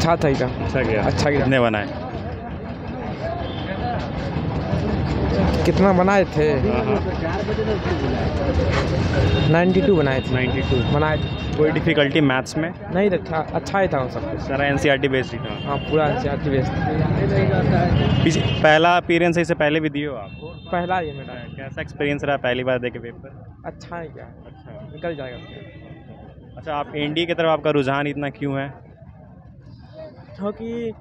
अच्छा था क्या? अच्छा गया। अच्छा गया। कितने बनाए? कितना बनाए थे? 92 बनाए थे। 92 बनाए थे। कोई डिफ़िकल्टी मैथ्स में? नहीं था, अच्छा ही था वो सब कुछ। सारा एनसीईआरटी बेस्ड ही था। हाँ, पूरा एनसीईआरटी बेस्ड। पहला अपीयरेंस है, इससे पहले भी दिए हो आप? पहला ये मेरा। कैसा एक्सपीरियंस रहा पहली बार देके पेपर? अच्छा है क्या? अच्छा। निकल जाएगा। अच्छा, आप एनडीए की तरफ आपका रुझान इतना क्यों है? क्योंकि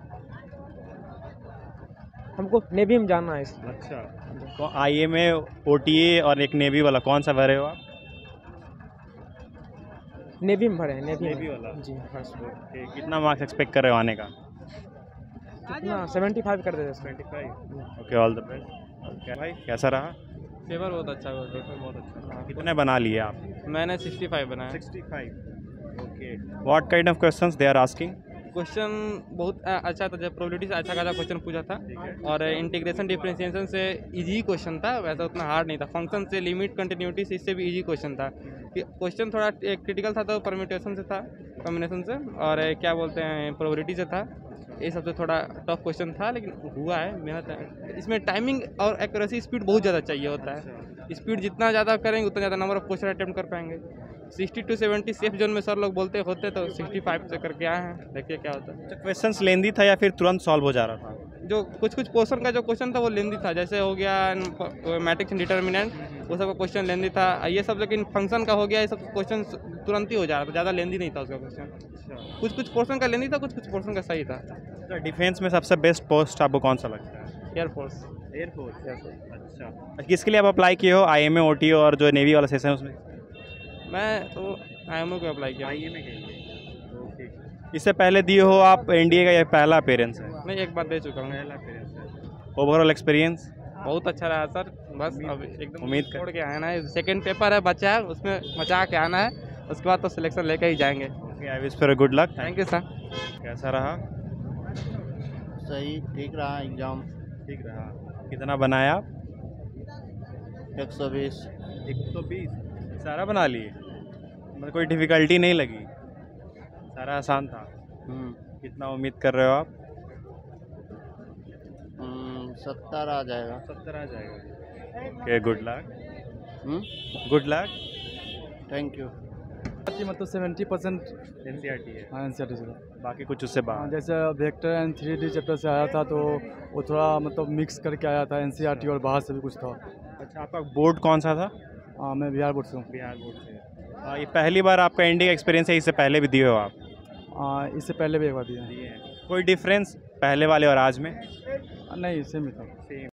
हमको नेवी में जाना है इसलिए। अच्छा, तो आईएमए, ओटीए और एक नेवी वाला कौन सा भरे हो आप? नेवी में भरे हैं। नेवी वाला जी फर्स्ट। ओके, कितना मार्क्स एक्सपेक्ट कर रहे हो आने का? कितना 75 कर देते। 75 ओके, ऑल द बेस्ट। क्या भाई, कैसा रहा? पेपर बहुत अच्छा हुआ। पेपर बहुत अच्छा। कितने बना लिए आप? मैंने 65 बनाया। 65 okay. What kind of questions they are asking? Question बहुत अच्छा था, जब प्रोबेबिलिटी से अच्छा खासा क्वेश्चन पूछा था और इंटीग्रेशन डिफरेंशिएशन से इजी क्वेश्चन था, वैसा उतना हार्ड नहीं था। फंक्शन से, लिमिट, कंटिन्यूटी से, इससे भी इजी क्वेश्चन था। क्वेश्चन थोड़ा क्रिटिकल था तो परम्यूटेशन से था, कॉम्बिनेशन से, और क्या बोलते हैं प्रोबेबिलिटी से था। ये सबसे थोड़ा टफ क्वेश्चन था, लेकिन हुआ है, मेहनत है। इसमें टाइमिंग और एक्यूरेसी, स्पीड बहुत ज़्यादा चाहिए होता है। स्पीड जितना ज़्यादा करेंगे उतना ज़्यादा नंबर ऑफ क्वेश्चन अटेम्प्ट कर पाएंगे। 60 to 70 सेफ जोन में सर लोग बोलते होते, तो 65 से करके आए हैं, देखिए क्या होता है। क्वेश्चंस लेंदी था या फिर तुरंत सॉल्व हो जा रहा था? जो कुछ पोर्शन का जो क्वेश्चन था वो लेंदी था, जैसे हो गया मैट्रिक्स डिटर्मिनेंट, वो सब का क्वेश्चन लेंदी था। ये सब लेकिन फंक्शन का हो गया, ये सब क्वेश्चन तुरंत ही हो जा रहा था, ज़्यादा लेंदी नहीं था उसका क्वेश्चन। कुछ पोर्शन का लेंदी था, कुछ पोर्शन का सही था। अच्छा, डिफेंस में सबसे बेस्ट पोस्ट आपको कौन सा लगता है? एयरफोर्स। एयरफोर्स। अच्छा, किसके लिए आप अप्लाई किए हो? आईएमए, ओटीए और जो नेवी वाला सेशन है उसमें? मैं तो आईएमओ को अप्लाई किया। आईएमए के लिए। ओके। इससे पहले दिए हो आप? एनडीए का ये पहला अपीयरेंस है? मैं एक बार दे चुका हूँ। पहला अपीयरेंस है। ओवरऑल एक्सपीरियंस बहुत अच्छा रहा सर। बस अब एकदम उम्मीद छोड़ के आना है। सेकंड पेपर है, बचा है, उसमें बचा के आना है, उसके बाद तो सिलेक्शन लेके ही जाएंगे। Okay, I wish for good luck. Thank you sir. कैसा रहा? सही, ठीक रहा एग्ज़ाम। ठीक रहा। कितना बनाया आप? 120। 120 सारा बना लिए? मतलब कोई डिफ़िकल्टी नहीं लगी? सारा आसान था? कितना उम्मीद कर रहे हो आप? 70 आ जाएगा। 70 आ जाएगा। Okay, good luck. Good luck. Thank you. मतलब 70% एनसीईआरटी है। हाँ एनसीईआरटी से। बाकी कुछ उससे हाँ, बाहर? जैसे वेक्टर एंड 3D चैप्टर से आया था, तो वो थोड़ा मतलब मिक्स करके आया था, एनसीईआरटी और बाहर से भी कुछ था। अच्छा, आपका बोर्ड कौन सा था? हाँ, मैं बिहार बोर्ड से हूँ। बिहार बोर्ड से। ये पहली बार आपका एनडीए का एक्सपीरियंस है? इससे पहले भी दिए हो आप? इससे पहले भी एक बार दिया। दिए हैं। कोई डिफरेंस पहले वाले और आज में? नहीं, सेम ही था। सेम।